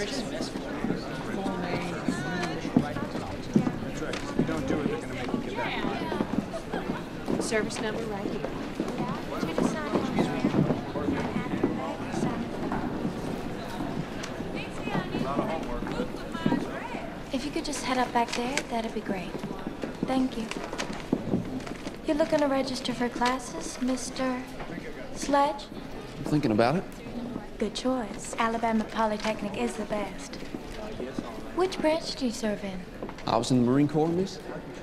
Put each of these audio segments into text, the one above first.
Service number right here. If you could just head up back there, that'd be great. Thank you. You're looking to register for classes, Mr. Sledge? I'm thinking about it. Good choice. Alabama Polytechnic is the best. Which branch do you serve in? I was in the Marine Corps, miss.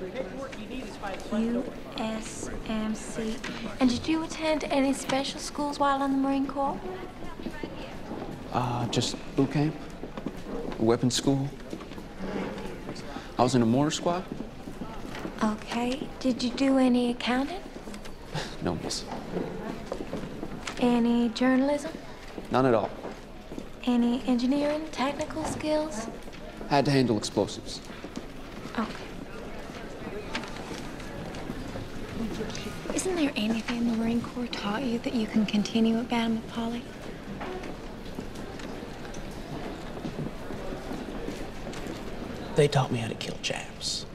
USMC. And did you attend any special schools while in the Marine Corps? Just boot camp, weapons school. I was in a mortar squad. Okay. Did you do any accounting? No, miss. Any journalism? None at all. Any engineering, technical skills? Had to handle explosives. Okay. Isn't there anything the Marine Corps taught you that you can continue at Bama Poly? They taught me how to kill chaps.